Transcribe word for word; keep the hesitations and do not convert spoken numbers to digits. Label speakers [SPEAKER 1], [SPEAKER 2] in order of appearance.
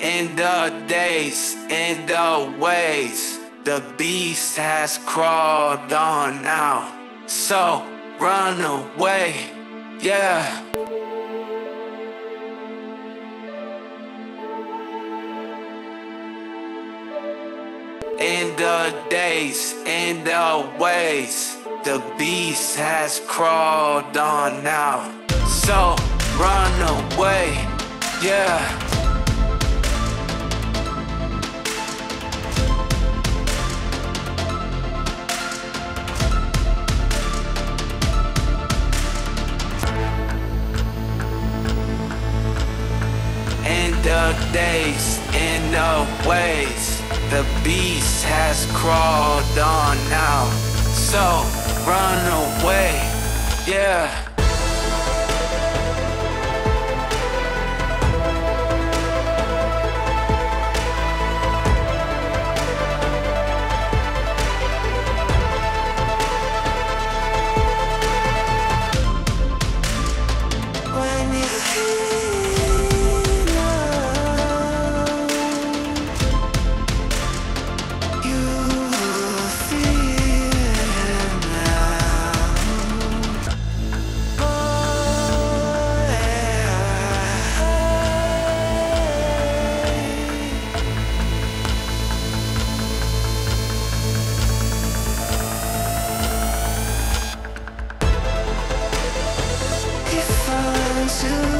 [SPEAKER 1] In the days, in the ways, the beast has crawled on now. So run away, yeah. In the days, in the ways, the beast has crawled on now. So run away, yeah. In the days, in the ways, the beast has crawled on now. So run away, yeah. When you to